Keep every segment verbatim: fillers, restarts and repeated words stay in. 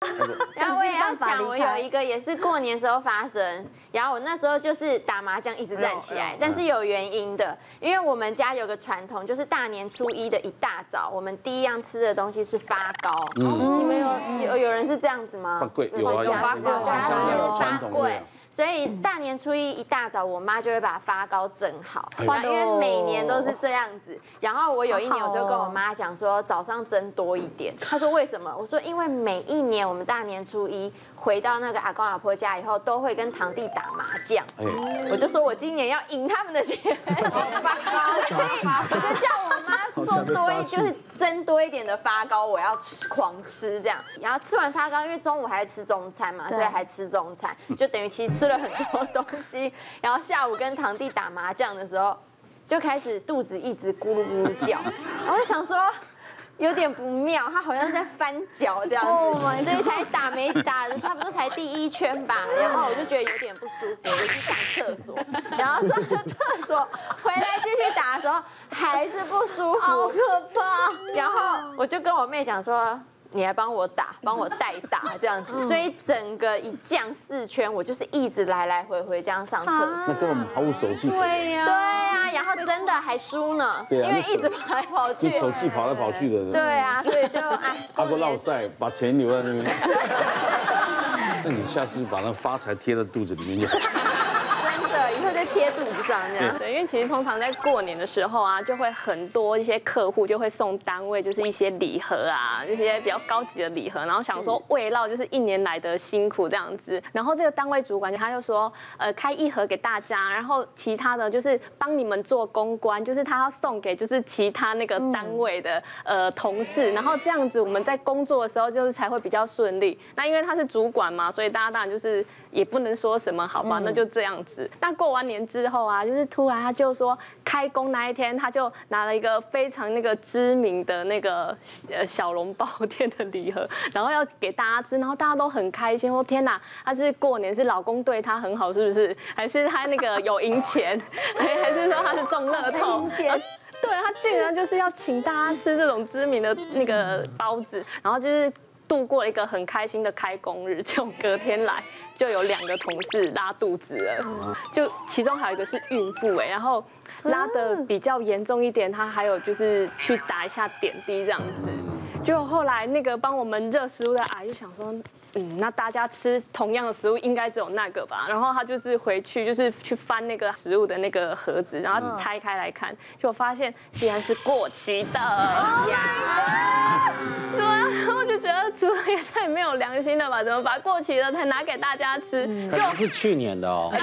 然后我也要讲，我有一个也是过年时候发生，然后我那时候就是打麻将一直站起来，但是有原因的，因为我们家有个传统，就是大年初一的一大早，我们第一样吃的东西是发糕。嗯，你们有有有人是这样子吗？ 发粿有啊，有发粿， 有传统的。 所以大年初一一大早，我妈就会把发糕蒸好，因为每年都是这样子。然后我有一年我就跟我妈讲说，早上蒸多一点。她说为什么？我说因为每一年我们大年初一回到那个阿公阿婆家以后，都会跟堂弟打麻将。我就说我今年要赢他们的钱，所以我就叫我妈做多一，就是蒸多一点的发糕，我要吃狂吃这样。然后吃完发糕，因为中午还吃中餐嘛，所以还吃中餐，就等于其实吃了很多东西。然后下午跟堂弟打麻将的时候，就开始肚子一直咕噜咕噜叫，然后我就想说。有点不妙，他好像在翻脚这样子，所以才打没打的差不多才第一圈吧，然后我就觉得有点不舒服，我就去上厕所，然后上了厕所回来继续打的时候还是不舒服， 好可怕。 然后我就跟我妹讲说。你来帮我打，帮我代打这样子，所以整个一降四圈，我就是一直来来回回这样上厕所， 那根本毫无手气。 对呀， 对呀，然后真的还输呢，因为一直跑来跑去， 就手气跑来跑去的。 对啊，所以就哎， 阿不落赛，把钱留在那边。那你下次把那发财贴在肚子里面就好。 以后再贴肚子上这样。 对，因为其实通常在过年的时候啊，就会很多一些客户就会送单位，就是一些礼盒啊，这些比较高级的礼盒，然后想说慰劳就是一年来的辛苦这样子。然后这个单位主管他就说，呃，开一盒给大家，然后其他的就是帮你们做公关，就是他要送给就是其他那个单位的呃同事，然后这样子我们在工作的时候就是才会比较顺利。那因为他是主管嘛，所以大家当然就是也不能说什么，好吧，那就这样子。那过完年之后啊，就是突然他就说开工那一天，他就拿了一个非常那个知名的那个呃小笼包店的礼盒，然后要给大家吃，然后大家都很开心，说天哪，他是过年是老公对他很好，是不是？还是他那个有赢钱，还还是说他是中乐透？对，他竟然就是要请大家吃这种知名的那个包子，然后就是度过了一个很开心的开工日，就隔天来就有两个同事拉肚子了，就其中还有一个是孕妇哎，然后拉的比较严重一点，他还有就是去打一下点滴这样子。就后来那个帮我们热食物的阿姨就想说，嗯，那大家吃同样的食物应该只有那个吧。然后他就是回去就是去翻那个食物的那个盒子，然后拆开来看，就发现竟然是过期的呀！对啊，然后就觉得厨房也太没有良心了吧？怎么把过期的才拿给大家吃？ 可能是去年的哦。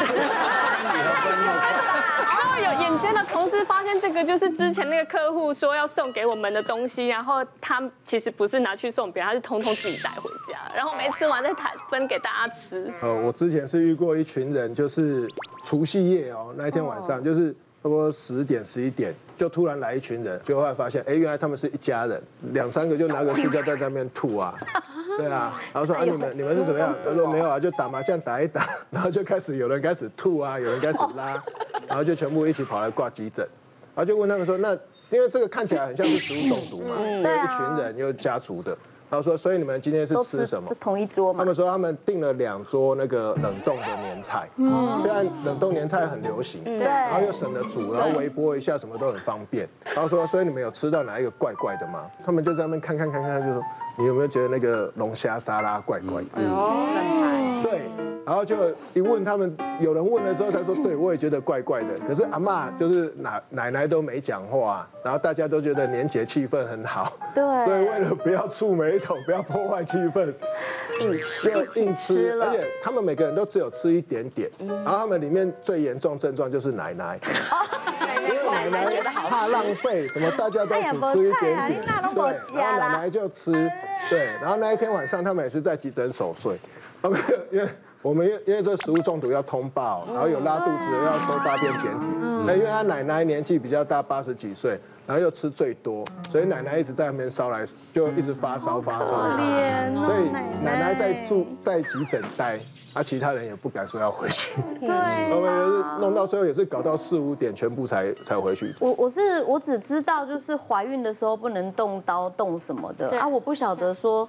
然后有眼尖的同事发现这个就是之前那个客户说要送给我们的东西，然后他其实不是拿去送别人，他是通通自己带回家，然后没吃完再分给大家吃。 呃，我之前是遇过一群人，就是除夕夜哦，那一天晚上就是差不多十点十一点，就突然来一群人，就后来发现，哎，原来他们是一家人，两三个就拿个塑胶袋在那边吐啊。对啊，然后说啊，你们你们是怎么样？他说没有啊，就打麻将打一打，然后就开始有人开始吐啊，有人开始拉，然后就全部一起跑来挂急诊，然后就问他们说，那因为这个看起来很像是食物中毒嘛，有一群人又家族的，然后说，所以你们今天是吃什么？ 是同一桌吗？ 他们说他们订了两桌那个冷冻的年菜，虽然冷冻年菜很流行，对，然后又省得煮，然后微波一下什么都很方便。然后说，所以你们有吃到哪一个怪怪的吗？他们就在那边看看看看，就说你有没有觉得那个龙虾沙拉怪怪的？哦，对。然后就一问他们，有人问了之后才说，对我也觉得怪怪的。可是阿嬷就是奶奶奶都没讲话，然后大家都觉得年节气氛很好，对，所以为了不要触眉头，不要破坏气氛， 硬吃就硬吃，而且他们每个人都只有吃一点点，然后他们里面最严重症状就是奶奶，因为奶奶怕浪费，什么大家都只吃一点点，对，然后奶奶就吃，对，然后那一天晚上他们也是在急诊守岁，他们因为。我们因因为这食物中毒要通报，然后有拉肚子的要收大便检体。那因为他奶奶年纪比较大，八十几岁，然后又吃最多，所以奶奶一直在那边烧来，就一直发烧发烧。所以奶奶在住在急诊待，啊，其他人也不敢说要回去。对，我们也是弄到最后也是搞到四五点，全部才才回去。 我我是我只知道就是怀孕的时候不能动刀动什么的啊，我不晓得说。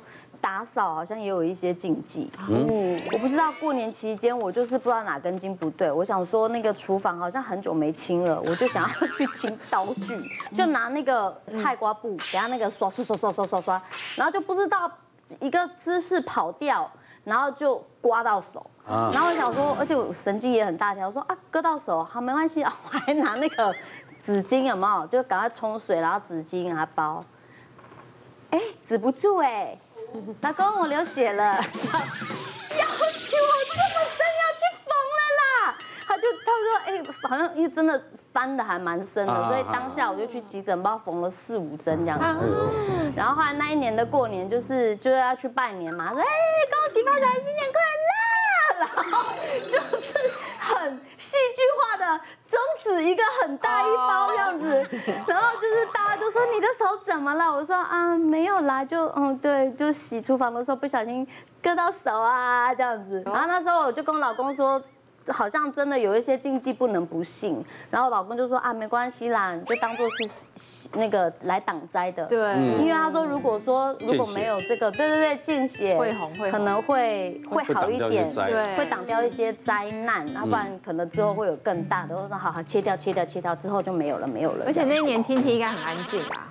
打扫好像也有一些禁忌。嗯，我不知道过年期间我就是不知道哪根筋不对，我想说那个厨房好像很久没清了，我就想要去清刀具，就拿那个菜瓜布给它那个刷刷刷刷刷刷刷，然后就不知道一个姿势跑掉，然后就刮到手。然后我想说，而且我神经也很大条，我说啊割到手好没关系啊，我还拿那个纸巾有没有，就赶快冲水，然后纸巾给它包。哎，止不住哎，老公我流血了，要求我这么深要去缝了啦。他就他说哎，好像因为真的翻的还蛮深的，所以当下我就去急诊包缝了四五针这样子。然后后来那一年的过年就是就是要去拜年嘛，说哎恭喜发财新年快乐，然后就是很戏剧化的中指一个很大一包这样子，然后就是大家都说你的手怎么了？我说啊没有啦，就嗯对，就洗厨房的时候不小心割到手啊这样子。然后那时候我就跟我老公说。好像真的有一些禁忌不能不信，然后老公就说啊没关系啦，你就当做是那个来挡灾的。对，因为他说如果说如果没有这个，对对对，见血会红会可能会会好一点，对，会挡掉一些灾难，要不然可能之后会有更大的。我说好好切掉切掉切掉之后就没有了没有了。 而且那一年亲戚应该很安静吧？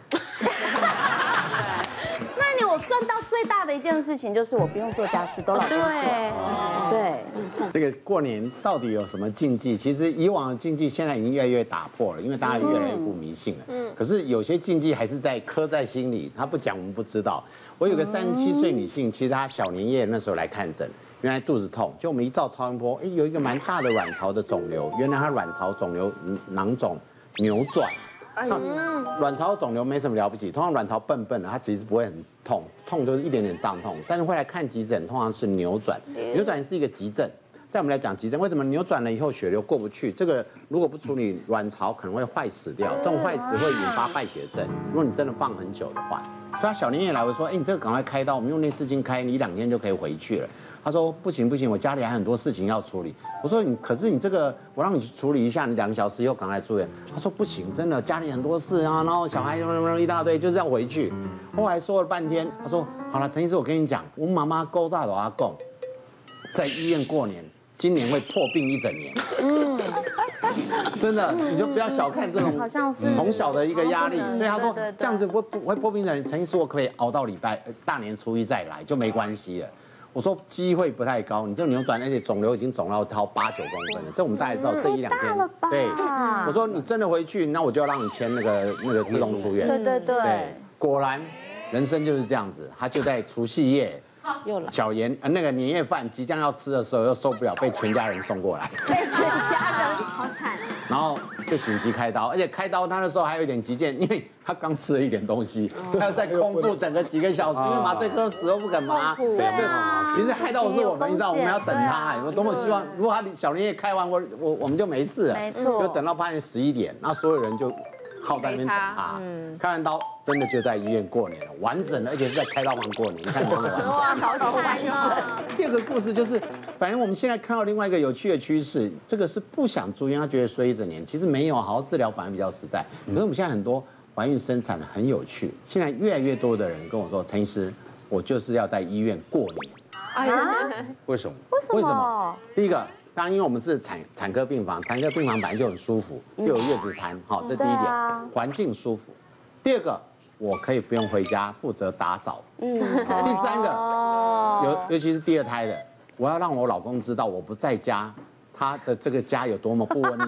那一年我赚到最大的一件事情就是我不用做家事，都老公做。对， 这个过年到底有什么禁忌？其实以往的禁忌现在已经越来越打破了，因为大家越来越不迷信了。嗯。可是有些禁忌还是在刻在心里，他不讲我们不知道。我有个三十七岁女性，其实她小年夜那时候来看诊，原来肚子痛，就我们一照超音波，哎，有一个蛮大的卵巢的肿瘤，原来她卵巢肿瘤囊肿扭转。卵巢肿瘤没什么了不起，通常卵巢笨笨的，它其实不会很痛，痛就是一点点胀痛，但是会来看急诊，通常是扭转，扭转是一个急症。在我们来讲急症，为什么扭转了以后血流过不去？这个如果不处理，卵巢可能会坏死掉，这种坏死会引发败血症。如果你真的放很久的话，所以他小年夜来，我说，哎，你这个赶快开刀，我们用内视镜开，你两天就可以回去了。他说不行不行，我家里还很多事情要处理。我说你可是你这个我让你去处理一下，你两个小时以后赶快来住院。他说不行，真的家里很多事啊，然后小孩一大堆，就这样回去。后来说了半天，他说好了，陈医师，我跟你讲，我妈妈勾炸的阿公在医院过年，今年会破病一整年。嗯，真的，你就不要小看这种从小的一个压力。所以他说这样子会不会破病一整年？陈医师，我可以熬到礼拜大年初一再来，就没关系了。我说机会不太高，你这扭转，而且肿瘤已经肿到超八九公分了，这我们大概知道这一两天。对，我说你真的回去，那我就要让你签那个那个自动出院。 对对对。 对，果然人生就是这样子，他就在除夕夜，小年呃那个年夜饭即将要吃的时候，又受不了，被全家人送过来。 被全家人，好惨。 然后就紧急开刀，而且开刀他那时候还有一点急件，因为他刚吃了一点东西，他要在空腹等个几个小时，因为麻醉科死都不肯麻。对啊。其实害到的是我们，你知道我们要等他，我多么希望，如果他小年夜开完，我我我们就没事了。 没错。 就等到半夜十一点，那所有人就耗在那边等他。开完刀真的就在医院过年了，完整的，而且是在开刀房过年，你看多么完整。 哇，好完整。 这个故事就是，反正我们现在看到另外一个有趣的趋势，这个是不想住院，他觉得睡一整年，其实没有，好好治疗反而比较实在。可是我们现在很多怀孕生产很有趣，现在越来越多的人跟我说，陈医师，我就是要在医院过年。 哎呀，为什么？ 为什么？ 第一个，当然因为我们是产产科病房，产科病房本来就很舒服，又有月子餐，好，这第一点，环境舒服。第二个，我可以不用回家负责打扫。嗯。第三个，尤尤其是第二胎的，我要让我老公知道我不在家，他的这个家有多么不温暖。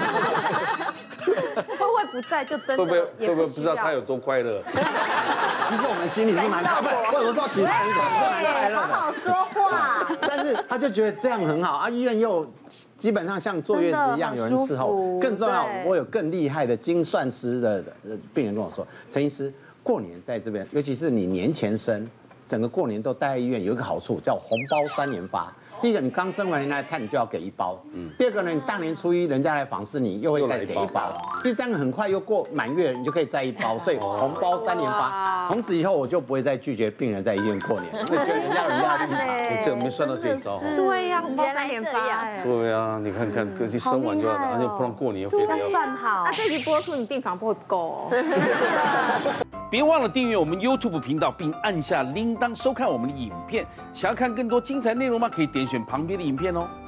会不会不在就真的会不会会不会不知道他有多快乐？ 其实我们心里是蛮快乐，或者说其他人可能是蛮快乐的。 好好说话。 但是他就觉得这样很好啊，医院又基本上像坐月子一样有人伺候。更重要，我有更厉害的精算师的病人跟我说，陈医师，过年在这边，尤其是你年前生，整个过年都待在医院，有一个好处叫红包三年发。第一个，你刚生完人来看，你就要给一包。嗯。第二个呢，你大年初一人家来访视你，又会再给一包。第三个，很快又过满月，你就可以再一包，所以红包三年发。从此以后，我就不会再拒绝病人在医院过年，就觉得人家有压力场。 你这没算到这一招。 对呀，红包三年发。 对呀，你看看，可惜生完就要，而且不让过年又非得要算好。 那这集播出，你病房不会够哦。 别忘了订阅我们 YouTube 频道，并按下铃铛收看我们的影片。想要看更多精彩内容吗？可以点选旁边的影片哦。